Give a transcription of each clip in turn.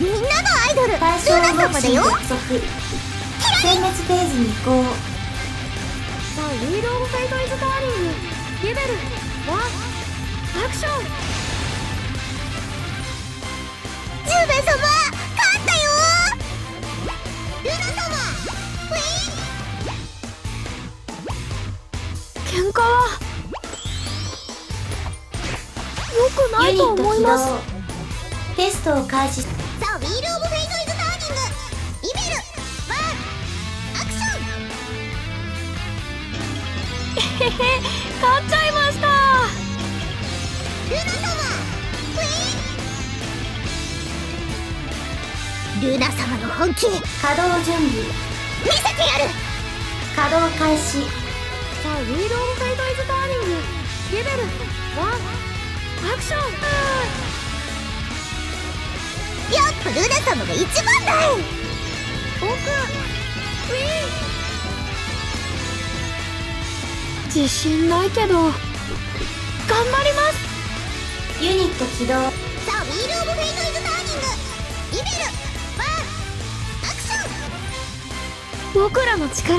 みんなのアイドルル対象ナ動詞様だよ。 続選滅ページに移行。 さあ、ウィール・オブ・フェイト・イズ・ターニングレベル1アクション。 10名様勝ったよ。ルナ様ウィン。 喧嘩は良くないと思います。 テストを開始。 さあ、ウィール・オブ・フェイト・イズ・ターニングリベル1アクション。 へへ、勝っちゃいました。 ルナ様ウィン。ルナ様の本気見せて稼働準備。 やる。 稼働開始。 さあ、ウィール・オブ・フェイト・イズ・ターニングレベル1アクション。 やっぱルナ様が一番だい。 僕ウィン。自信ないけど頑張ります。 ユニット起動。 さあ、ウィール・オブ・フェイト・イズ・ターニングリベル1アクション。 僕らの力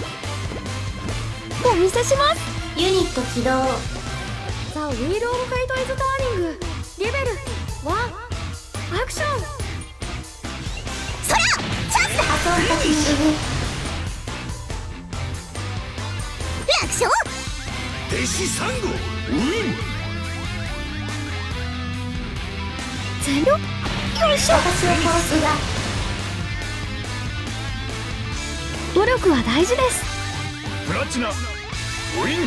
お見せします。 ユニット起動。 さあ、ウィール・オブ・フェイト・イズ・ターニングレベル1アクション。 そりゃチャンスだ。 破損先にアクション。 弟子サンゴウィン。 全力よいしょ。 私を殺すが。 努力は大事です。 プラチナウィン。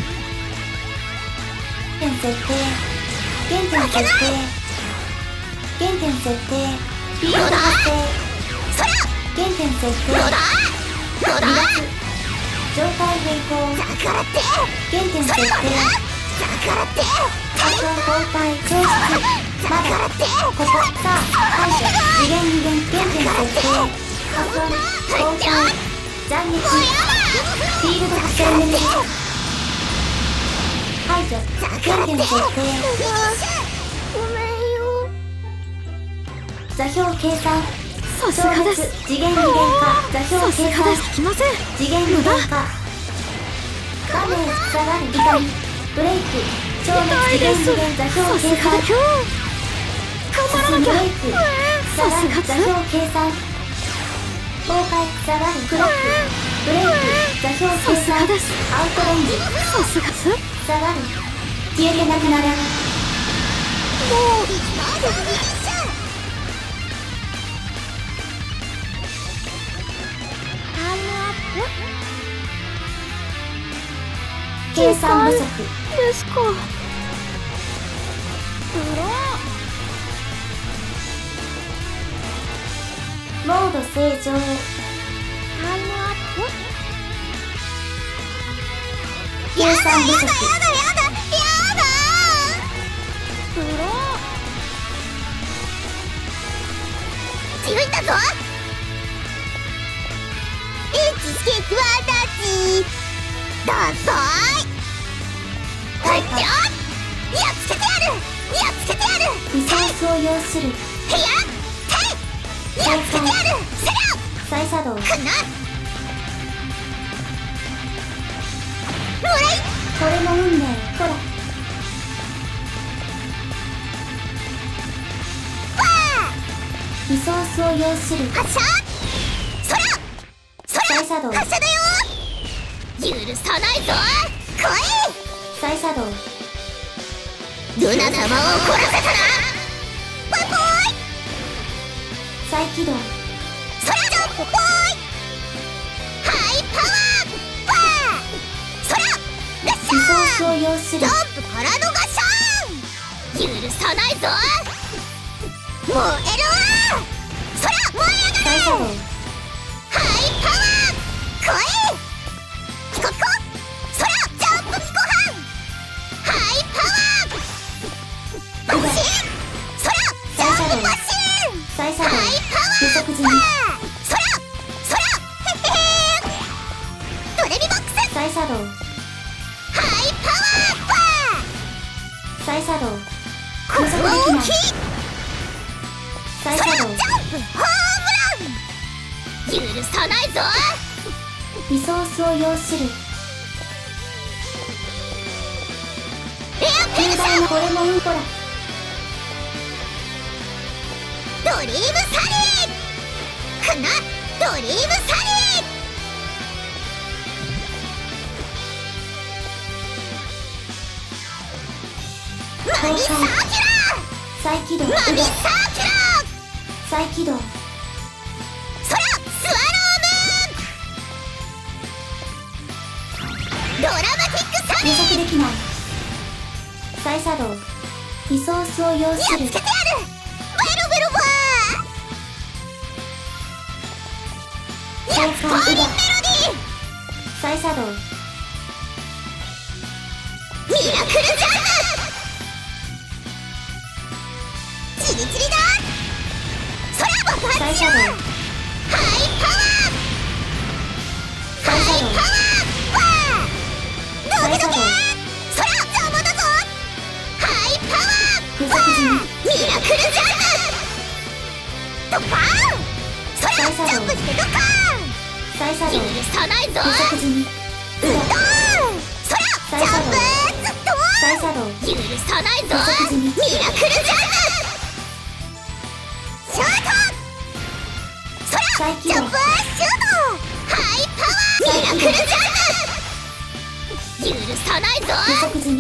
原点設定。原点設定。原点設定。フィールド発生。 そりゃ原点設定。 どうだどうだ。 状態変更。 だからって原点設定。 だからって発音交代消失。まだここさあ排除。次元二元原点設定。発音交代斬撃。フィールド発生メニュー排除。原点設定。 ごめんよ。 座標計算。 さすがです。 次元二元化。座標さす計算。 がです。きません。 次元二元化。画面下がる怒り。ブレイク。超熱次元二元座標計算。 頑張らなきゃ。 ブレイク。 さすが座標計算。崩壊下がるクロック。ブレイク座標計算。 さすがですアウトレンジさすがです。もう下がる。消えてなくなる。計算不足。 ですか。 モード正常。計算不足。 強いんだぞ。エチスケープはダチどうぞーい。やっつけてやる。やっつけてやる。 リソースを要する。 やっつけてやる。せり再作動。 ゃくんなもらい。 これも運命。ほら。リソースを要する。 発射。そりゃ再作動。 発射だよ。許さないぞ。来再作動。 い。ルナ様を怒らせたな。ぽいぽい。 再起動。 そりゃジャンプぽい。ハイパワーパー。そりゃラッシリソースャー。 を要する。 ジャンプからのガシャン。許さないぞ。燃えるわ。そりゃ燃え上がれ。 再作動。 ハイパワー来い。ピコピコ。そりゃジャンプピコハン。ハイパワーバシン。そりゃジャンプバシン。 再作動。 ハイパワー無足済み。 そりゃへへー。ドレミボックス。 再作動。 ハイパワーパー。 再作動。 これは大きい。 再作動ジャンプホームラン許さないぞ。 リソースを要するエアペルシャンこれもうんこらドリームサリーかな。ドリームサリーマギサーキュラ再起動ーマギサーキュラー再起動空スワロームーンドラマティックサ予ミー測できない再作動リソースを要やっするつけてやるベロベロバーやっファーリンメロディ再作動ーミラクルジャンプチリチリだ空爆発しよう再作動ハイパワーハイパワーわードキドキ空邪魔だぞハイパワーわーミラクルジャンプドカーン空ジャンプしてドカーン再作動許さないぞ予測済みドーン空ジャンプずっと再作動許さないぞ予測済みミラクルジャンプシュート空再起動ジャンプシュートハイパワーミラクルジャンプ許さないぞ予測済み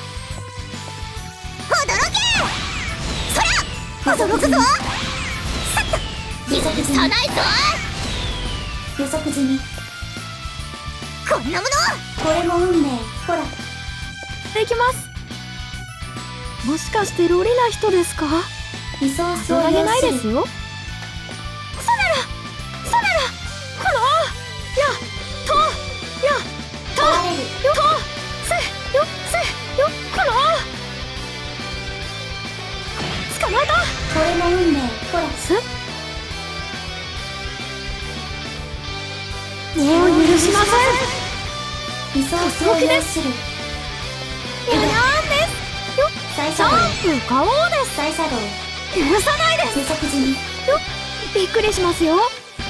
驚け空驚くぞさっと許さないぞ予測済みこんなものこれも運命ほらできます。もしかしてロリな人ですか？ リソースを投げ要するないですよ。それらこのやとやと壊れるよとせよこの捕まえた。 これも運命ほらすもう許しません。 リソースを要するにゃにゃんですよ。ジャ再作動ンプガオーです。 再作動許さないです予測済みよ。びっくりしますよ。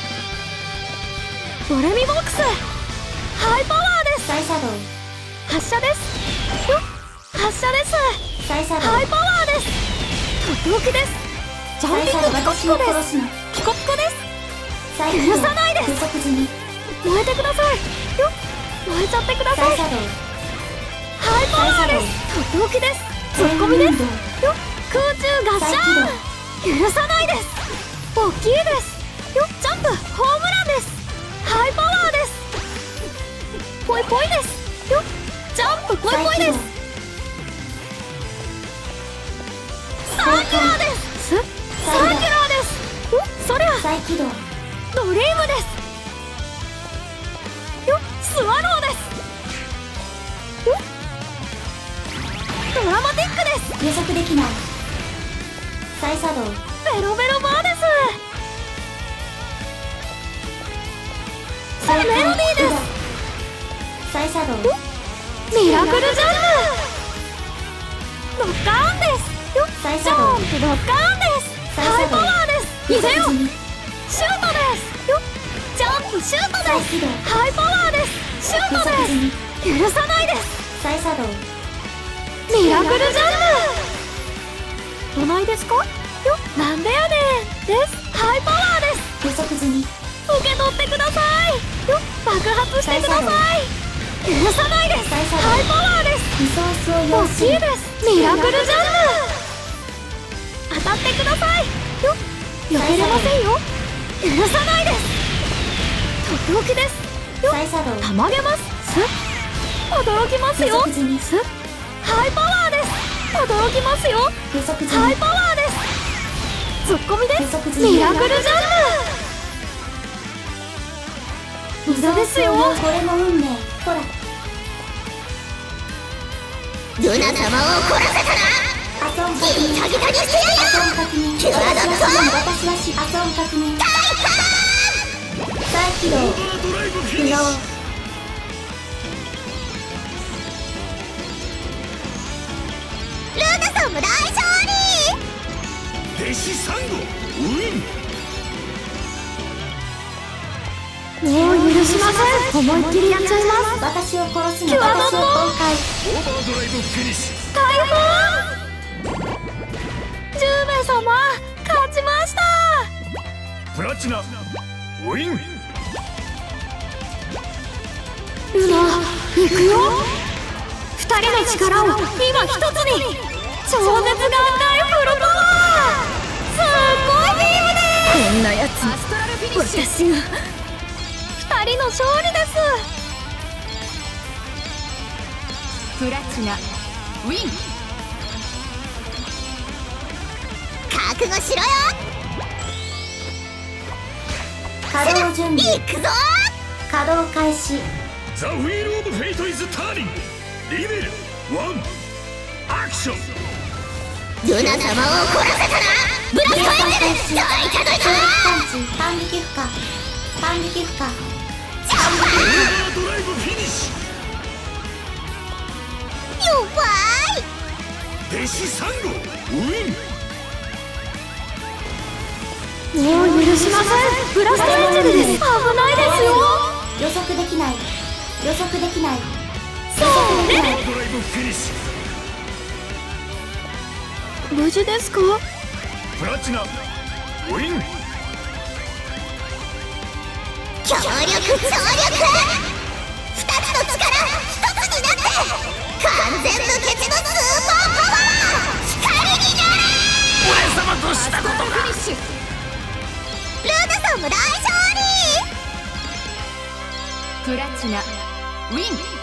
ドレミボックスハイパワーです。 再作動発射ですよ。発射です。 再作動ハイパワーです。とっておきです。ジャンピングピコピ私をコです。 殺すなピコピコです。 再起動許さないです予測済み燃えてくださいよ。燃えちゃってください。 再作動ハイパワーです。とっておきです。ツッコミですよ。空中ガッシャーン許さないです。大きいですよ。ジャンプホームランです。ハイパワーです。ポイポイですよ。ジャンプポイポイです。サーキュラーですサーキュラーですよ。そりゃ再起動ドリームですよ。スワローですよ。ドラマティックです。 予測できない再作動ベロベロバーです。メロディーです。 再作動ミラクルジャンプドッカーンですよ。ジ再作動ャンプドッカーンです。 再ハイ作動パワーです。見せよ予測済みシュートですよ。ジャンプシュートです。 再起動ハイパワーです。シュー予ト測済みです。許さないです。 再作動ミラクルジャンプどないですかよ。なんでやねんです。ハイパワーです。 予測済み受け取ってくださいよ。爆発してください。許さないです。 再作動ハイパワーです。 リソースを要大するきいです。ミラクルジャンプ当たってくださいよ。避けれませんよ。許さないです。とっておきですよ。 再作動たまげますす驚きます予よ。 測済みすハイパワーです。驚きますよ。 予測済みハイパワーです。ツッコミです。 予測済みミラクルジャンプ無駄ですよ。 これも運命ほらルナ様を怒らせたな。 アソン確認ギタギタにしてやるアソン確認キュアだぞ私はアソン確認再起動オーバードライブフィ不能ニッシュルナ様大勝利弟子サンゴウィン。 もう許しません。思いっきりやっちゃいます。 私を殺すの。 キュアモン私を崩壊。 オーバードライブフィニッシュ。 大砲10名様勝ちました。 プラチナウィン。 ルナ行くよ。2人の力を今一つに。超絶眼帯フルパワー。すごいビームです。こんなやつに私が。2人の勝利です。 プラチナウィン。覚悟しろよ。 稼働準備。 行くぞ。 稼働開始。 ザ・ウィール・オブ・フェイト・イズ・ターニング。リベル1アクション。 ルナ様を怒らせたな。ブラストエンジェル。どいたどいた。 パンチ。反撃負荷。反撃負荷。 オーバードライブフィニッシ弱い。 ュ。弟子サンゴウィン。 もう許しません。ブラストエンジェルです。危ないですよ。 予測できない。予測できない。 そうオーね。 バードライブフィニッシ無事ですか。 ュ。プラチナウィン。 強力超力。2つの力一つになって完全無欠のスーパーパワー。光になれ。 俺様としたことが。 ルナさんも大勝利。 プラチナウィン。